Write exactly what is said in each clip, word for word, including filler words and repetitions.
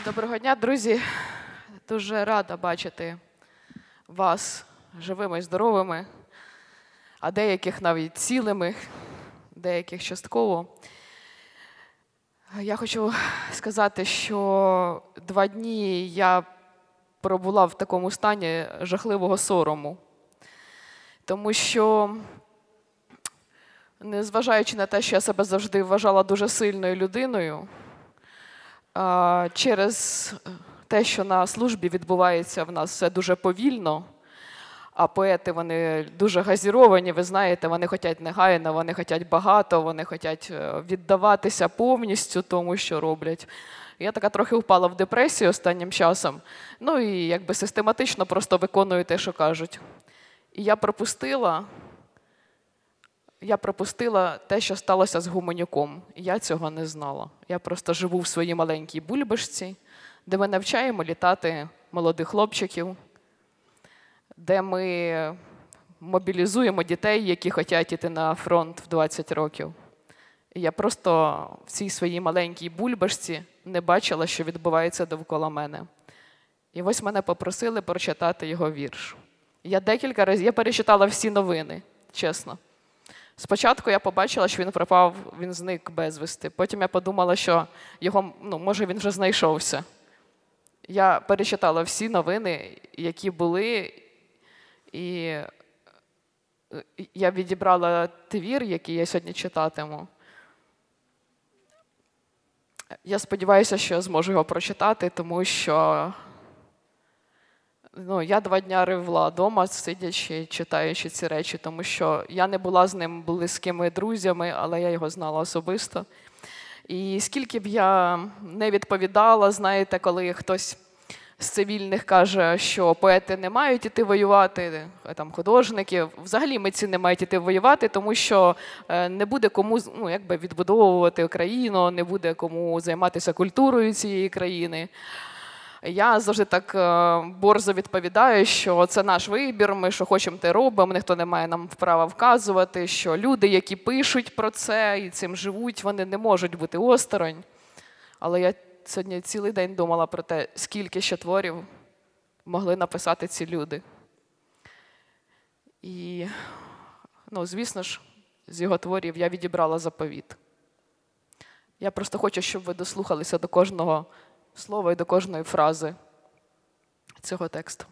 Доброго дня, друзі. Дуже рада бачити вас живими і здоровими, а деяких навіть цілими, деяких частково. Я хочу сказати, що два дні я пробула в такому стані жахливого сорому. Тому що, незважаючи на те, що я себе завжди вважала дуже сильною людиною, через те, що на службі відбувається в нас все дуже повільно, а поети, вони дуже газіровані, ви знаєте, вони хочуть негайно, вони хочуть багато, вони хочуть віддаватися повністю тому, що роблять. Я така трохи впала в депресію останнім часом, ну і якби систематично просто виконую те, що кажуть. І я пропустила, я пропустила те, що сталося з Гуменюком. Я цього не знала. Я просто живу в своїй маленькій бульбашці, де ми навчаємо літати молодих хлопчиків, де ми мобілізуємо дітей, які хочуть йти на фронт в двадцять років. І я просто в цій своїй маленькій бульбашці не бачила, що відбувається довкола мене. І ось мене попросили прочитати його вірш. Я декілька разів, я перечитала всі новини, чесно. Спочатку я побачила, що він пропав, він зник безвісти. Потім я подумала, що його, ну, може, він вже знайшовся. Я перечитала всі новини, які були, і я відібрала твір, який я сьогодні читатиму. Я сподіваюся, що я зможу його прочитати, тому що ну, я два дня ревла вдома, сидячи, читаючи ці речі, тому що я не була з ним близькими друзями, але я його знала особисто. І скільки б я не відповідала, знаєте, коли хтось з цивільних каже, що поети не мають іти воювати, там, художники, взагалі митці не мають іти воювати, тому що не буде кому, ну, якби відбудовувати країну, не буде кому займатися культурою цієї країни. Я завжди так борзо відповідаю, що це наш вибір, ми що хочемо, те робимо, ніхто не має нам права вказувати, що люди, які пишуть про це і цим живуть, вони не можуть бути осторонь. Але я сьогодні цілий день думала про те, скільки ще творів могли написати ці люди. І, ну, звісно ж, з його творів я відібрала заповіт. Я просто хочу, щоб ви дослухалися до кожного слова і до кожної фрази цього тексту.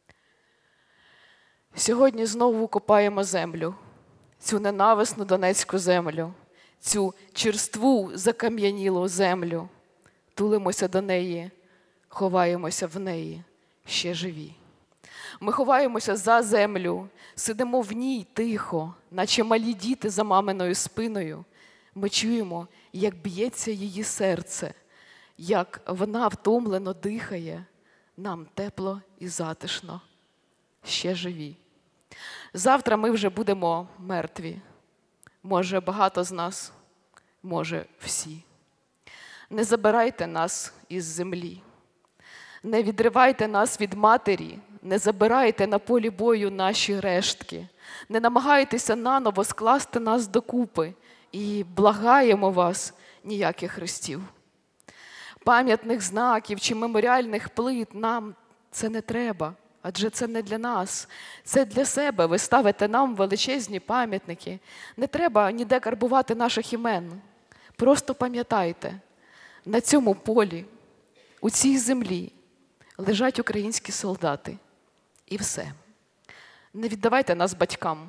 Сьогодні знову копаємо землю, цю ненависну донецьку землю, цю черству закам'янілу землю. Тулимося до неї, ховаємося в неї, ще живі. Ми ховаємося за землю, сидимо в ній тихо, наче малі діти за маминою спиною. Ми чуємо, як б'ється її серце, як вона втомлено дихає, нам тепло і затишно, ще живі. Завтра ми вже будемо мертві. Може, багато з нас, може, всі. Не забирайте нас із землі, не відривайте нас від матері, не забирайте на полі бою наші рештки, не намагайтеся наново скласти нас докупи і благаємо вас ніяких хрестів. Пам'ятних знаків чи меморіальних плит нам це не треба, адже це не для нас, це для себе. Ви ставите нам величезні пам'ятники. Не треба ніде карбувати наших імен. Просто пам'ятайте, на цьому полі, у цій землі лежать українські солдати. І все. Не віддавайте нас батькам.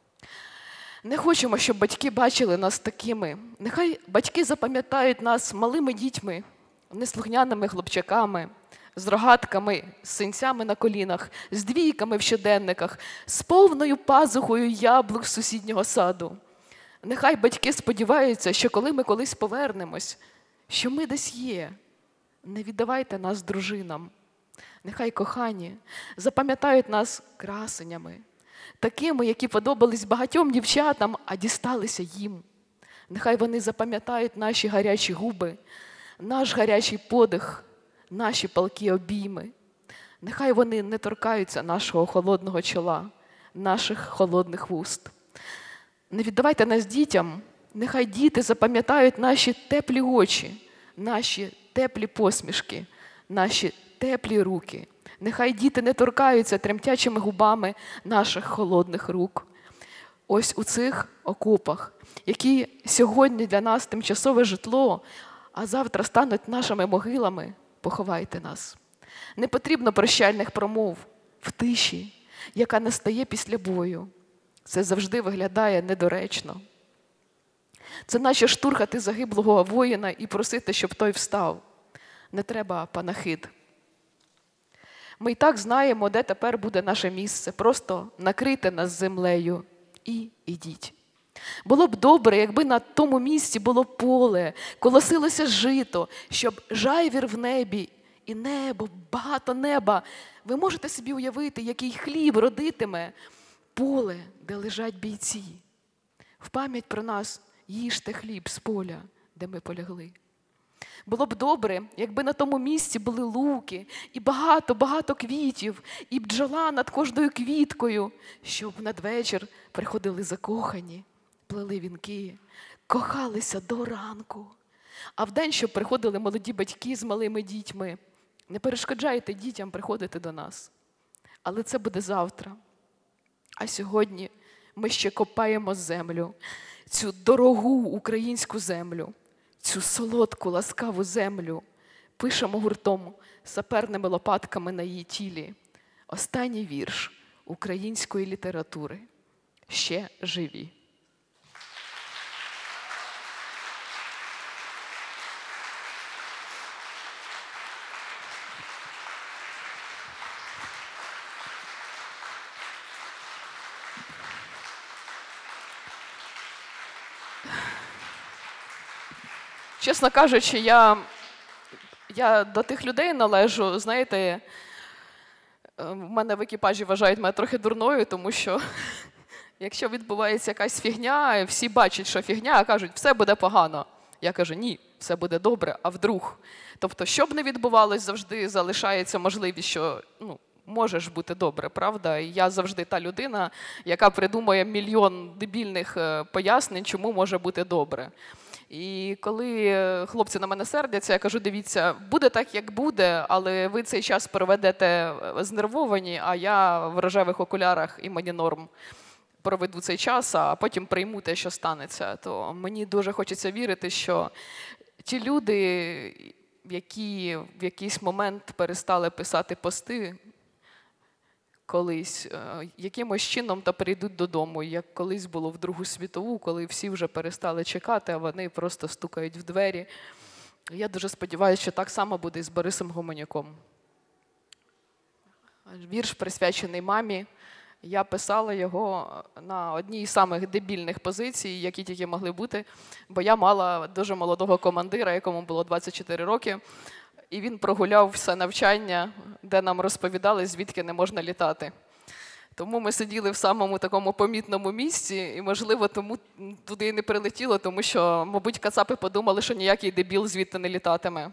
Не хочемо, щоб батьки бачили нас такими. Нехай батьки запам'ятають нас малими дітьми, неслухняними хлопчаками, з рогатками, з синцями на колінах, з двійками в щоденниках, з повною пазухою яблук з сусіднього саду. Нехай батьки сподіваються, що коли ми колись повернемось, що ми десь є. Не віддавайте нас дружинам. Нехай кохані запам'ятають нас красенями, такими, які подобались багатьом дівчатам, а дісталися їм. Нехай вони запам'ятають наші гарячі губи, наш гарячий подих, наші палкі обійми. Нехай вони не торкаються нашого холодного чола, наших холодних вуст. Не віддавайте нас дітям, нехай діти запам'ятають наші теплі очі, наші теплі посмішки, наші теплі руки. Нехай діти не торкаються тремтячими губами наших холодних рук. Ось у цих окопах, які сьогодні для нас тимчасове житло, а завтра стануть нашими могилами, поховайте нас. Не потрібно прощальних промов в тиші, яка настає після бою. Це завжди виглядає недоречно. Це наче штурхати загиблого воїна і просити, щоб той встав. Не треба панахид. Ми й так знаємо, де тепер буде наше місце. Просто накрийте нас землею і ідіть. Було б добре, якби на тому місці було поле, колосилося жито, щоб жайвір в небі і небо, багато неба. Ви можете собі уявити, який хліб родитиме поле, де лежать бійці. В пам'ять про нас їжте хліб з поля, де ми полягли. Було б добре, якби на тому місці були луки і багато-багато квітів, і бджола над кожною квіткою, щоб надвечір приходили закохані, плели вінки, кохалися до ранку. А вдень, щоб приходили молоді батьки з малими дітьми. Не перешкоджайте дітям приходити до нас. Але це буде завтра. А сьогодні ми ще копаємо землю, цю дорогу українську землю, цю солодку, ласкаву землю. Пишемо гуртом саперними лопатками на її тілі. Останній вірш української літератури. Ще живі. Чесно кажучи, я, я до тих людей належу, знаєте, в мене в екіпажі вважають мене трохи дурною, тому що якщо відбувається якась фігня, всі бачать, що фігня, а кажуть, все буде погано. Я кажу, ні, все буде добре, а вдруг. Тобто, що б не відбувалось, завжди залишається можливість, що ну, може ж бути добре, правда? І я завжди та людина, яка придумує мільйон дебільних пояснень, чому може бути добре. І коли хлопці на мене сердяться, я кажу, дивіться, буде так, як буде, але ви цей час проведете знервовані, а я в рожевих окулярах і мені норм проведу цей час, а потім прийму те, що станеться. То мені дуже хочеться вірити, що ті люди, які в якийсь момент перестали писати пости, колись, якимось чином та перейдуть додому, як колись було в Другу світову, коли всі вже перестали чекати, а вони просто стукають в двері. Я дуже сподіваюся, що так само буде і з Борисом Гуменюком. Вірш присвячений мамі. Я писала його на одній з самих дебільних позицій, які тільки могли бути, бо я мала дуже молодого командира, якому було двадцять чотири роки, і він прогуляв все навчання, де нам розповідали, звідки не можна літати. Тому ми сиділи в самому такому помітному місці, і, можливо, тому туди і не прилетіло, тому що, мабуть, кацапи подумали, що ніякий дебіл звідти не літатиме.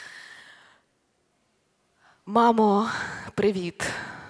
Мамо, привіт.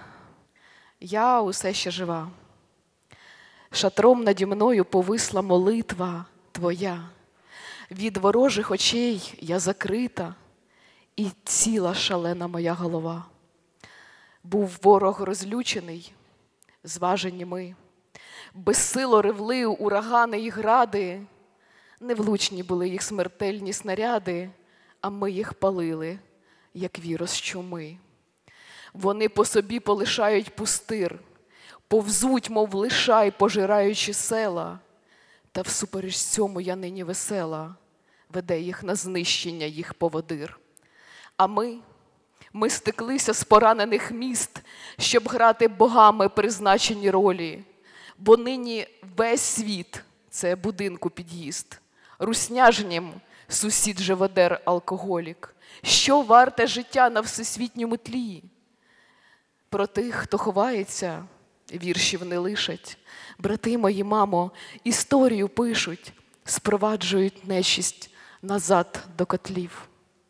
Я усе ще жива. Шатром наді мною повисла молитва твоя. Від ворожих очей я закрита, і ціла шалена моя голова. Був ворог розлючений, зважені ми. Безсило ревли урагани і гради. Невлучні були їх смертельні снаряди, а ми їх палили, як вірус чуми. Вони по собі полишають пустир, повзуть, мов лишай, пожираючи села. Та всупереч цьому я нині весела, веде їх на знищення їх поводир. А ми, ми стеклися з поранених міст, щоб грати богами призначені ролі. Бо нині весь світ – це будинку під'їзд. Русняжнім сусід живодер алкоголік. Що варте життя на всесвітньому тлі? Про тих, хто ховається, віршів не лишать. Брати мої, мамо, історію пишуть, спроваджують нечисть назад до котлів.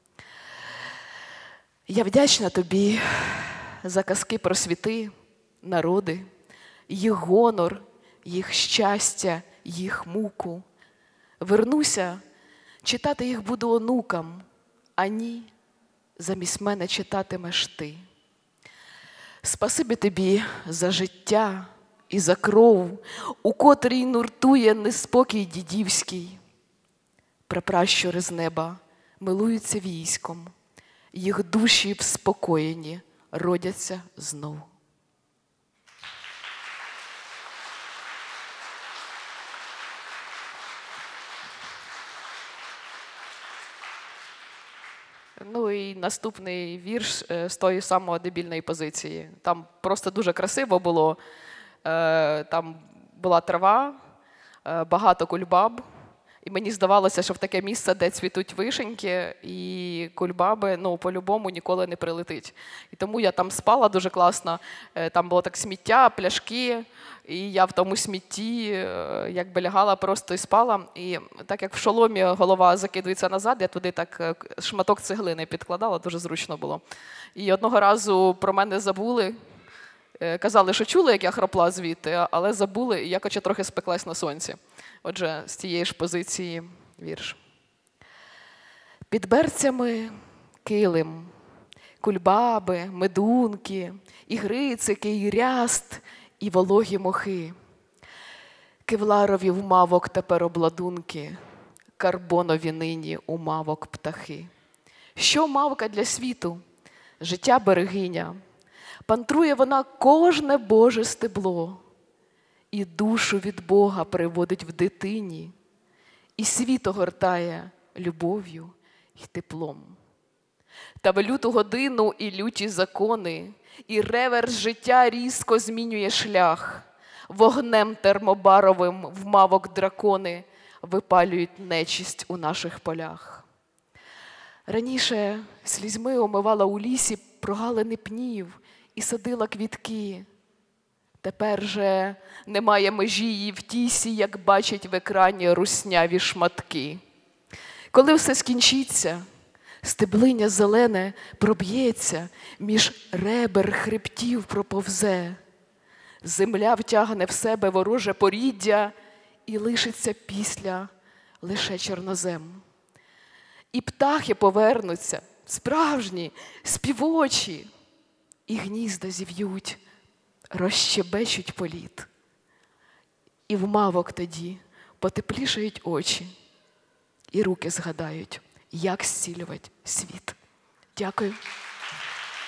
Я вдячна тобі за казки про світи, народи, їх гонор, їх щастя, їх муку. Вернуся, читати їх буду онукам, а ні, замість мене читатимеш ти. Спасибі тобі за життя і за кров, у котрій нуртує неспокій дідівський. Прапращури з неба милуються військом, їх душі вспокоєні родяться знов. Ну і наступний вірш з тої самої дебільної позиції. Там просто дуже красиво було. Там була трава, багато кульбаб. І мені здавалося, що в таке місце, де цвітуть вишеньки, і кульбаби, ну, по-любому ніколи не прилетить. І тому я там спала дуже класно. Там було так сміття, пляшки, і я в тому смітті якби лягала просто і спала. І так як в шоломі голова закидується назад, я туди так шматок цеглини підкладала, дуже зручно було. І одного разу про мене забули. Казали, що чули, як я хропла звідти, але забули, і я хоча трохи спеклась на сонці. Отже, з тієї ж позиції вірш. Під берцями килим, кульбаби, медунки, і грицики, і ряст, і вологі мохи. Кевларові в мавок тепер обладунки, карбонові нині у мавок птахи. Що мавка для світу? Життя берегиня. Пантрує вона кожне Боже стебло, і душу від Бога приводить в дитині, і світ огортає любов'ю й теплом. Та в люту годину і люті закони, і реверс життя різко змінює шлях. Вогнем термобаровим в мавок дракони випалюють нечисть у наших полях. Раніше слізьми омивала у лісі прогалини пнів і садила квітки. Тепер же немає межі її в тісі, як бачить в екрані русняві шматки. Коли все скінчиться, стеблиня зелене проб'ється, між ребер хребтів проповзе. Земля втягне в себе вороже поріддя, і лишиться після лише чорнозем. І птахи повернуться, справжні, співочі, і гнізда зів'ють, розщебечуть політ. І в мавок тоді потеплішають очі, і руки згадають, як зцілювати світ. Дякую.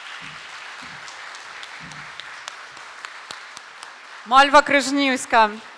Мальва Крижнівська.